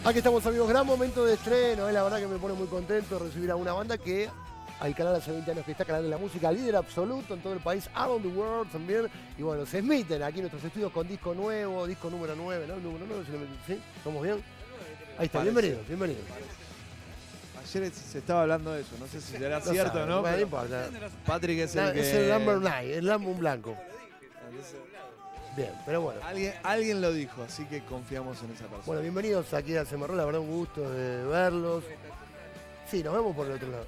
Aquí estamos, amigos, gran momento de estreno, la verdad que me pone muy contento recibir a una banda que al canal hace 20 años que está calando la música, líder absoluto en todo el país, around the world también. Y bueno, se smiten aquí en nuestros estudios con disco nuevo, disco número 9, ¿no? El número 9, ¿sí? ¿Estamos bien? Ahí está, bienvenido, bienvenido. Ayer se estaba hablando de eso, no sé si será cierto o no. Bueno, no importa. Patrick es el que... Es el number 9, el álbum blanco. Bien, pero bueno. Alguien lo dijo, así que confiamos en esa persona. Bueno, bienvenidos aquí a Semarro, la verdad un gusto de verlos. Sí, nos vemos por el otro lado.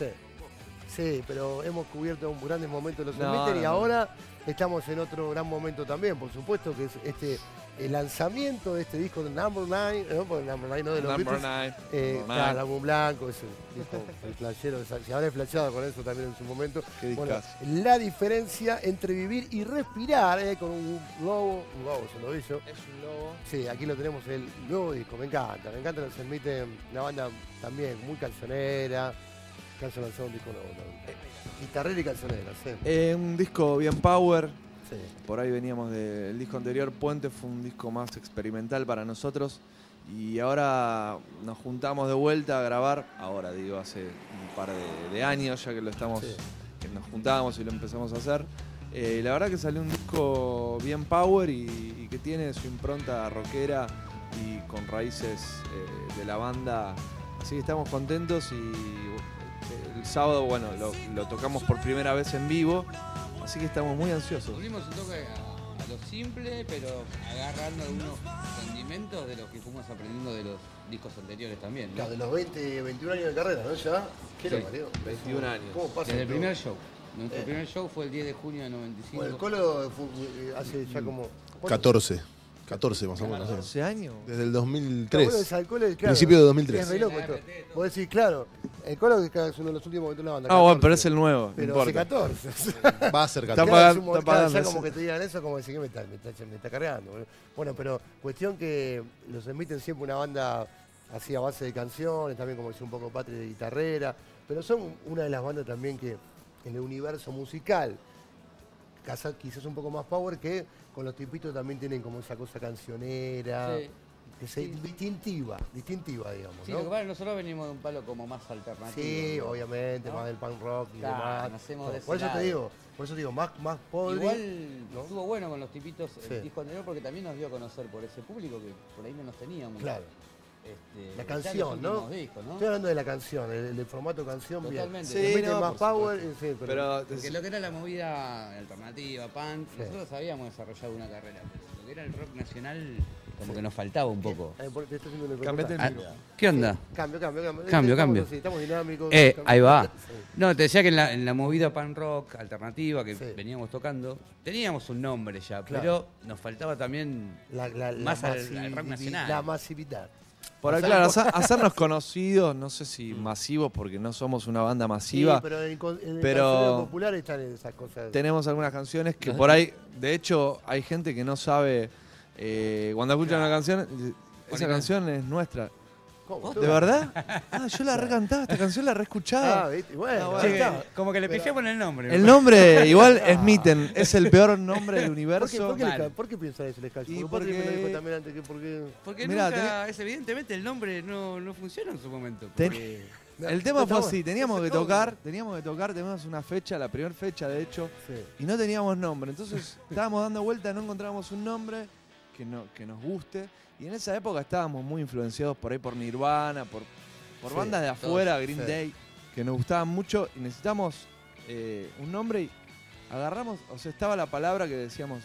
Sí, pero hemos cubierto grandes momentos de los Smithers y ahora estamos en otro gran momento también, por supuesto, que es el lanzamiento de este disco de Number 9, ¿no? Porque Number 9 no de los Number Beatles. 9. Claro, el álbum blanco, es el disco el flashero, se habrá flasheado con eso también en su momento. Bueno, la diferencia entre vivir y respirar, con un lobo se lo hizo. Es un lobo. Sí, aquí lo tenemos, el nuevo disco, me encanta los Smithers, una banda también muy cancionera. Que han lanzado un disco nuevo también. Guitarrera y cancionera, sí. Un disco bien power. Sí. Por ahí veníamos del disco anterior. Puente fue un disco más experimental para nosotros. Y ahora nos juntamos de vuelta a grabar. Ahora, digo, hace un par de años ya que lo estamos, que nos juntábamos y lo empezamos a hacer. La verdad que salió un disco bien power y que tiene su impronta rockera y con raíces de la banda. Así que estamos contentos y el sábado, bueno, lo tocamos por primera vez en vivo, así que estamos muy ansiosos. Volvimos un toque a lo simple, pero agarrando algunos condimentos de los que fuimos aprendiendo de los discos anteriores también, ¿no? Claro, de los 21 años de carrera, ¿no? Ya. ¿Qué lo parió? 21 años. ¿Cómo pasa? Desde el primer show. Nuestro primer show fue el 10 de junio de 95. Bueno, el Colo hace ya como... 14 más o menos. 14 años. Desde el 2003. Claro, principio de 2003. Es re loco esto. Vos decís, claro, el Colo es uno de los últimos momentos de la banda. Ah, bueno, pero es el nuevo. Pero hace 14. Va a ser 14. Está pagando. Ya como que te digan eso, como decir que me está cargando. Bueno, pero cuestión que los emiten siempre una banda así a base de canciones, también como decía un poco Patri de guitarrera, pero son una de las bandas también que en el universo musical, quizás un poco más power, que con los tipitos también tienen como esa cosa cancionera, distintiva, digamos. Sí, ¿no? lo que pasa es que nosotros venimos de un palo como más alternativo. Sí, ¿no? obviamente, ¿no? más del punk rock y Claro, demás. nacemos de ese Por eso lado. te digo, más pobre. Igual ¿no? estuvo bueno con los tipitos Sí. el disco anterior porque también nos dio a conocer por ese público que por ahí no nos teníamos. Claro. La ya canción, los ¿no? últimos discos, ¿no? Estoy hablando de la canción, el formato canción. Totalmente. Bien. Sí, Le meten más por power, supuesto. sí, Pero Porque lo que era la movida alternativa, punk, Sí. nosotros habíamos desarrollado una carrera. Pero lo que era el rock nacional, como que nos faltaba un poco. Te estoy haciendo una Cambiate el pregunta. micro. ¿Qué onda? Cambio. Cambio. Estamos dinámicos. Ahí va. Sí. No, te decía que en la movida punk rock alternativa que Sí. veníamos tocando, teníamos un nombre ya, Claro. pero nos faltaba también más al rock nacional. La masividad. por ahí, claro, hacernos conocidos, no sé si masivos, porque no somos una banda masiva. Sí, pero en el pero cancionero popular están esas cosas. tenemos algunas canciones que por ahí, de hecho, hay gente que no sabe, cuando escuchan una canción, esa canción es nuestra. ¿Cómo? ¿De verdad? Ah, yo la recantaba, esta canción la reescuchaba. ¿viste? Bueno, Ah, ahí Sí, está. como que le Pero- pifiamos en el nombre. El nombre, igual, Smitten, es el peor nombre del universo. ¿Por qué piensan eso les callo? Y Porque Patri me lo porque- dijo también antes que porque... Porque Mirá, nunca, evidentemente el nombre no funciona en su momento. Ten- porque- El tema fue Está así, teníamos Ese que nombre. tocar, teníamos una fecha, la primera fecha de hecho, Sí. y no teníamos nombre. Entonces estábamos dando vuelta, no encontrábamos un nombre que nos guste. Y en esa época estábamos muy influenciados por ahí por Nirvana, por Sí, bandas de afuera, Green sí. Day, que nos gustaban mucho y necesitamos un nombre y agarramos, o sea, estaba la palabra que decíamos,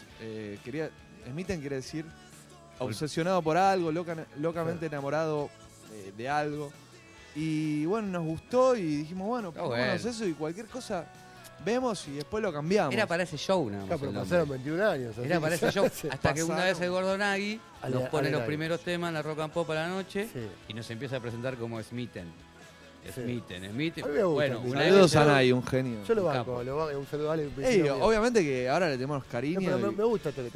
Smitten quiere decir obsesionado por algo, locamente enamorado de algo. Y bueno, nos gustó y dijimos, bueno, pongámonos eso y cualquier cosa vemos y después lo cambiamos. Era para ese show nada más. Claro, pero el nombre. pasaron 21 años. así Era para que ese show. se Hasta que una vez pasaron. el Gordo Nagui nos pone Ale los Nagui. primeros temas en la rock and pop a la noche Sí. y nos empieza a presentar como Smitten. Sí. Smitten. A mí me gusta Bueno, el una Saludos vez a Nay, un genio. Yo lo Un banco, capo. un saludo, dale. Ey, obviamente que ahora le tenemos No, cariño. pero y- me gusta esto que te dice.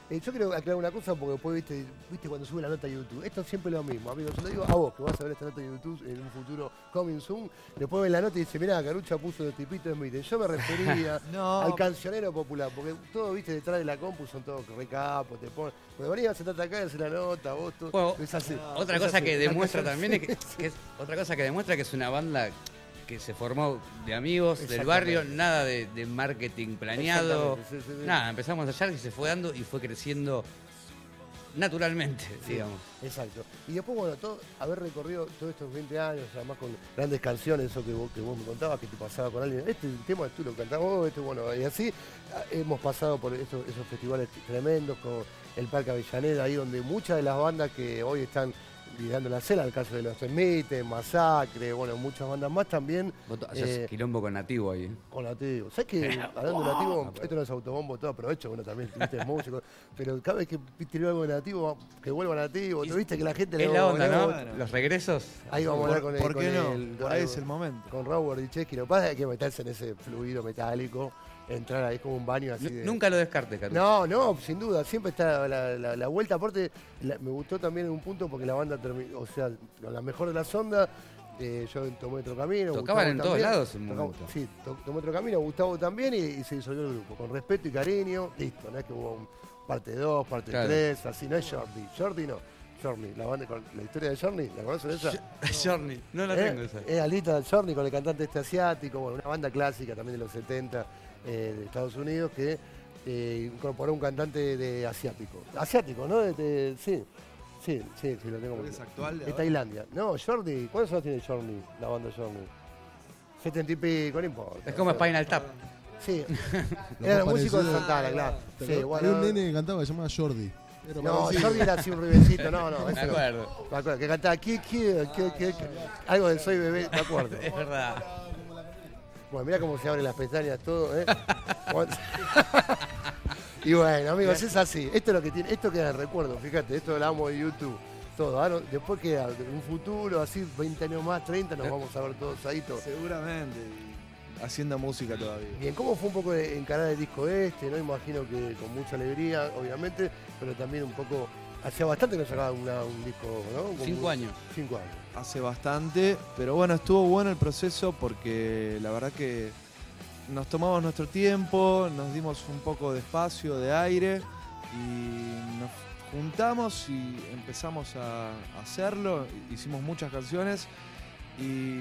Yo quiero aclarar una cosa porque después viste cuando sube la nota a YouTube. Esto es siempre lo mismo, amigos. Yo lo digo a vos que vas a ver esta nota de YouTube en un futuro coming soon. Después ven la nota y dice, mirá, Carucha puso los tipitos de Smith. Yo me refería al cancionero popular, porque todo, viste, detrás de la compu son todos recapos, te ponen. Cuando venís a sentarte acá y hacer la nota, vos todo. Bueno, es así. Otra Es cosa así. que demuestra también es otra cosa que demuestra que es una banda que se formó de amigos del barrio, nada de marketing planeado, nada, empezamos a ensayar y se fue dando y fue creciendo naturalmente, digamos. Exacto. Y después, bueno, haber recorrido todos estos 20 años, además con grandes canciones, eso que vos me contabas, que te pasaba con alguien, este tema tú lo cantás vos, bueno, y así hemos pasado por esos festivales tremendos, con el Parque Avellaneda, ahí donde muchas de las bandas que hoy están liderando la escena, el caso de los Smith, Masacre, bueno, muchas bandas más también. Vos hacés quilombo con Nativo ahí. Con Nativo. ¿Sabes que hablando de Nativo, esto no es autobombo, todo aprovecho, bueno, también tuviste músico, pero cada vez que tiró algo de Nativo, que vuelva Nativo, tú viste que la gente es la onda, ¿no? Los regresos. Ahí vamos a hablar con él. ¿Por qué no? Por ahí es el momento. Con Robert Dichesky, lo que pasa es que hay que meterse en ese fluido metálico, entrar ahí como un baño así de... Nunca lo descartes, Carlos. No, sin duda, siempre está la vuelta. Aparte, me gustó también en un punto porque la banda terminó, o sea, la mejor de las ondas, yo tomé otro camino. Tocaban Gustavo en todos también. lados en un momento. Sí, tomé otro camino, Gustavo también y se disolvió el grupo. Con respeto y cariño, listo, no es que hubo parte 2, parte 3, así, no es Jordi no. Journey, la banda con la historia de Journey, ¿la conocen esa? Journey, no la tengo esa. Es Alita Journey con el cantante este asiático, bueno, una banda clásica también de los 70 de Estados Unidos que incorporó un cantante de asiático. Asiático, ¿no? Sí, lo tengo. ¿Es actual? De Tailandia. No, Journey, ¿cuántos años tiene Journey, la banda Journey? 70 y pico, no importa. Es como Spinal Tap. Sí, eran los músicos de Santana, claro. Sí, Había bueno, un nene que cantaba que se llamaba Jordi. no, Jordi era así un ribecito, no. Me acuerdo. Me acuerdo, que cantaba algo de Soy Bebé, me acuerdo. Es verdad. Bueno, mirá cómo se abren las pestañas, todo, ¿eh? Y bueno, amigos, es así. Esto es lo que tiene, esto queda en recuerdo, fíjate, esto lo hablamos de YouTube. Todo. Ahora, después queda en un futuro, así 20 años más, 30, nos vamos a ver todos ahí. Todos. Seguramente. Haciendo música todavía. Bien, ¿cómo fue un poco encarar el disco este? No imagino que con mucha alegría, obviamente, pero también un poco. Hacía bastante que no sacaba un disco, ¿no? Como 5 años. 5 años. Hace bastante, pero bueno, estuvo bueno el proceso porque la verdad que nos tomamos nuestro tiempo, nos dimos un poco de espacio, de aire y nos juntamos y empezamos a hacerlo. Hicimos muchas canciones y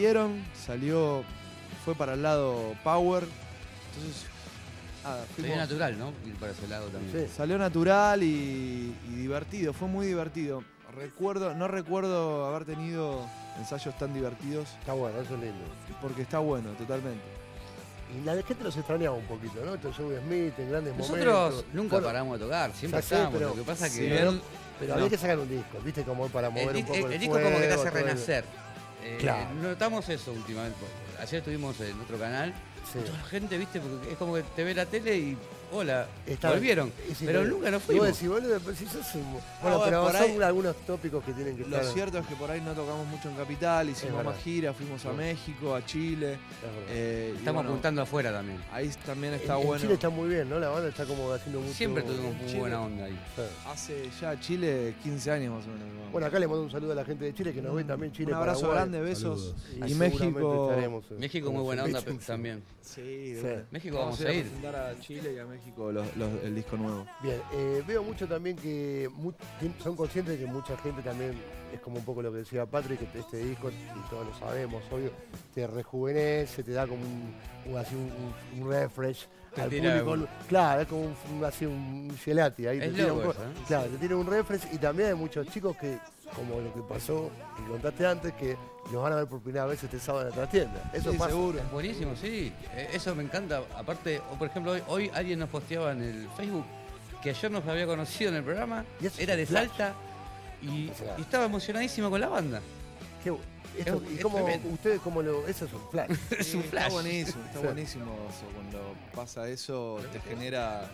fue para el lado power. Entonces, Sería natural, ¿no? Ir para ese lado también. Sí. salió natural y divertido, fue muy divertido. No recuerdo haber tenido ensayos tan divertidos Está bueno, eso es lindo. porque está bueno, totalmente. Y la gente los extrañaba un poquito, ¿no? Estos shows de Smith en grandes Nosotros momentos. nunca Bueno, paramos de tocar, siempre ya sé, estábamos. pero- Lo que pasa si que bien- pero había que sacar un disco, ¿viste? Como para mover un poco el disco como que te hace todo el- renacer. Claro. Notamos eso últimamente. Ayer estuvimos en otro canal. Sí. Toda la gente, viste, porque es como que te ve la tele y hola, Está- volvieron. y si pero no- nunca nos y fuimos. vos decís, boludo, pero si sos un... Bueno, pero por son ahí- algunos tópicos que tienen que Lo estar... cierto es que por ahí no tocamos mucho en Capital, hicimos verdad. más giras, fuimos a Sí. México, a Chile. Es verdad. Y Estamos bueno, apuntando afuera también. ahí también está en bueno. Chile está muy bien, ¿no? La banda está como haciendo mucho... Siempre tuvimos muy Chile. buena onda ahí. Sí. Hace ya Chile 15 años más o menos. ¿no? Bueno, acá le mando un saludo a la gente de Chile que nos ve también, Chile, un abrazo Paraguay. grande, besos. Saludos. Y Y seguramente México. estaremos, México como muy buena onda Smith. también. Sí, Sí. México vamos a a ir. presentar a Chile y a México el disco nuevo. Bien, veo mucho también que son conscientes de que mucha gente también, es como un poco lo que decía Patrick, que este disco, y todos lo sabemos, obvio, te rejuvenece, te da como un refresh Te al tira público. Claro, es como un gelati ahí. Es te tira loco un eso, ¿eh? Claro, te tiene un refresh y también hay muchos chicos que, como lo que pasó, que contaste antes, que los van a ver por primera vez este sábado en la trastienda. Eso Sí, pasa. seguro. Es buenísimo, sí. Eso me encanta. Aparte, por ejemplo, hoy alguien nos posteaba en el Facebook que ayer nos había conocido en el programa, Y eso era es de un flash. Salta y Claro. estaba emocionadísimo con la banda. ¿Y es cómo tremendo. ustedes cómo lo...? Eso es un flash. Es un flash. Está Sí. buenísimo eso. Cuando pasa eso te genera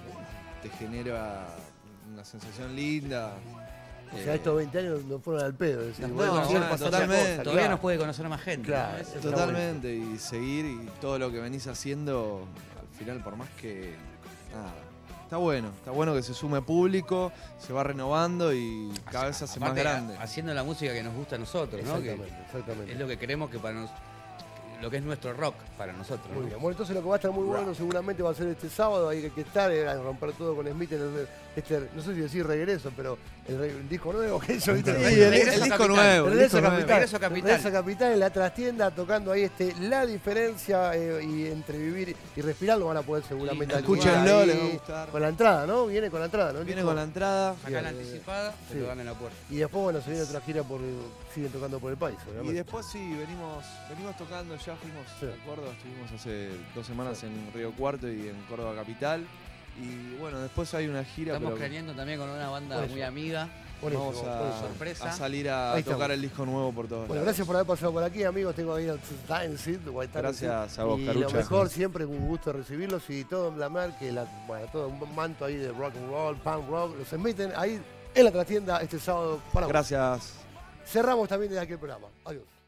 una sensación linda. O sea, estos 20 años no fueron al pedo. Es decir, No, bueno, siguen no, pasando totalmente. cosas, Todavía claro. nos puede conocer más gente. Claro, ¿no? eso está Totalmente. Y seguir y todo lo que venís haciendo, al final, por más que nada, está bueno que se sume público, se va renovando y cada vez se hace más Aparte, grande. haciendo la música que nos gusta a nosotros, ¿no? Exactamente. Es lo que queremos que para nosotros, lo que es nuestro rock para nosotros. Muy ¿no? bien. Bueno, entonces lo que va a estar muy bueno seguramente va a ser este sábado, ahí hay que estar, a romper todo con Smith, no sé si decir regreso, pero el disco nuevo que hizo, ¿viste? Sí, el disco nuevo. Regreso Capital. Regreso Capital. Regreso Capital en la trastienda, tocando ahí La Diferencia, y entre vivir y respirar lo van a poder seguramente Escúchenlo, ahí, les va a gustar. con la entrada, ¿no? Viene con la entrada, ¿no? Viene con la entrada. Acá la anticipada, se Sí. lo dan en la puerta. Y después, bueno, se viene otra gira siguen tocando por el país, Y obviamente. después sí, venimos tocando, ya fuimos Sí. a Córdoba, estuvimos hace 2 semanas en Río Cuarto y en Córdoba Capital. Y bueno, después hay una gira, Estamos pero planeando también con una banda Por eso. muy amiga. Buenísimo, vamos buenísimo. sorpresa. a salir a Ahí estamos. tocar el disco nuevo por todos Bueno, lados. gracias por haber pasado por aquí, amigos. Tengo ahí Gracias a vos, y Carucha. lo mejor, siempre un gusto recibirlos y todo en Blamar, todo un manto ahí de rock and roll, punk rock. Los emiten ahí en la trastienda este sábado para vos. Gracias. Cerramos también desde aquí el programa. Adiós.